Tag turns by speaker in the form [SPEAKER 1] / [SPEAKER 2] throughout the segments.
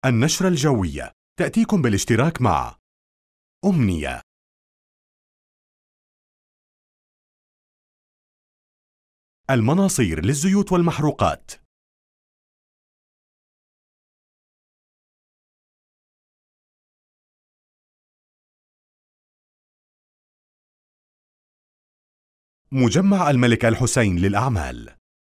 [SPEAKER 1] النشرة الجوية تأتيكم بالاشتراك مع أمنية. المناصير للزيوت والمحروقات. مجمع الملك الحسين للأعمال.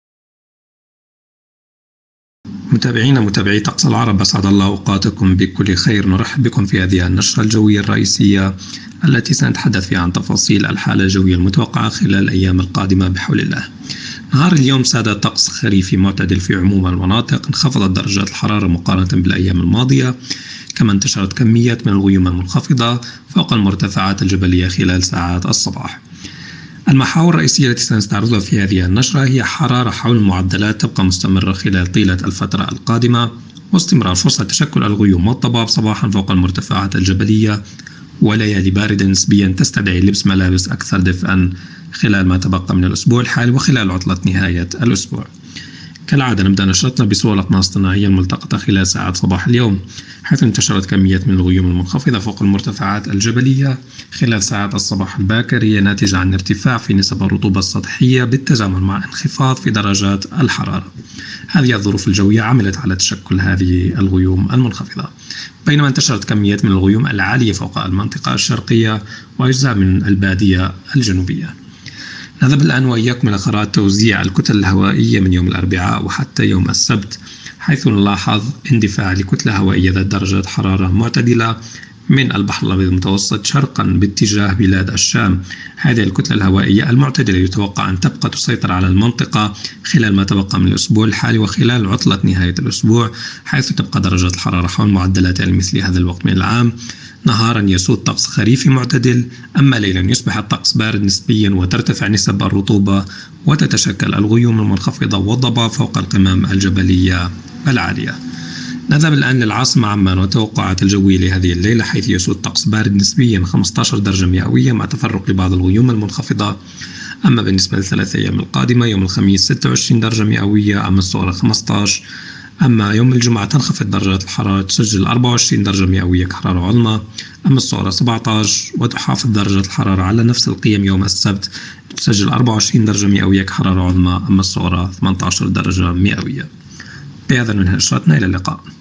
[SPEAKER 2] متابعي طقس العرب، أسعد الله أوقاتكم بكل خير. نرحب بكم في هذه النشرة الجوية الرئيسية التي سنتحدث فيها عن تفاصيل الحالة الجوية المتوقعة خلال الأيام القادمة بحول الله. نهار اليوم ساد طقس خريفي معتدل في عموم المناطق، انخفضت درجات الحرارة مقارنة بالأيام الماضية، كما انتشرت كميات من الغيوم المنخفضة فوق المرتفعات الجبلية خلال ساعات الصباح. المحاور الرئيسية التي سنستعرضها في هذه النشرة هي حرارة حول معدلات تبقى مستمرة خلال طيلة الفترة القادمة، واستمرار فرصة تشكل الغيوم والضباب صباحا فوق المرتفعات الجبلية، وليالي باردة نسبيا تستدعي لبس ملابس أكثر دفئا خلال ما تبقى من الأسبوع الحالي وخلال عطلة نهاية الأسبوع. كالعادة نبدأ نشرتنا بصورة الأقمار الصناعية الملتقطة خلال ساعات صباح اليوم، حيث انتشرت كميات من الغيوم المنخفضة فوق المرتفعات الجبلية خلال ساعات الصباح الباكرية، ناتجة عن ارتفاع في نسب الرطوبة السطحية بالتزامن مع انخفاض في درجات الحرارة. هذه الظروف الجوية عملت على تشكل هذه الغيوم المنخفضة، بينما انتشرت كميات من الغيوم العالية فوق المنطقة الشرقية وأجزاء من البادية الجنوبية. نذهب الآن وإياكم إلى خرائط توزيع الكتل الهوائية من يوم الأربعاء وحتى يوم السبت، حيث نلاحظ اندفاع لكتلة هوائية ذات درجة حرارة معتدلة من البحر الأبيض المتوسط شرقا باتجاه بلاد الشام. هذه الكتلة الهوائية المعتدلة يتوقع أن تبقى تسيطر على المنطقة خلال ما تبقى من الأسبوع الحالي وخلال عطلة نهاية الأسبوع، حيث تبقى درجة الحرارة حول معدلات مثل هذا الوقت من العام. نهارا يسود طقس خريفي معتدل، أما ليلا يصبح الطقس بارد نسبيا وترتفع نسب الرطوبة وتتشكل الغيوم المنخفضة والضباب فوق القمم الجبلية العالية. نذهب الآن للعاصمة عمان وتوقعات الجوية لهذه الليلة، حيث يسود طقس بارد نسبيا 15 درجة مئوية مع تفرق لبعض الغيوم المنخفضة. أما بالنسبة للثلاث أيام القادمة، يوم الخميس 26 درجة مئوية أما الصغرى 15. أما يوم الجمعة تنخفض درجات الحرارة، تسجل 24 درجة مئوية كحرارة عظمى أما الصغرى 17، وتحافظ درجة الحرارة على نفس القيم يوم السبت، تسجل 24 درجة مئوية كحرارة عظمى أما الصغرى 18 درجة مئوية. بهذا ننهي نشرتنا، إلى اللقاء.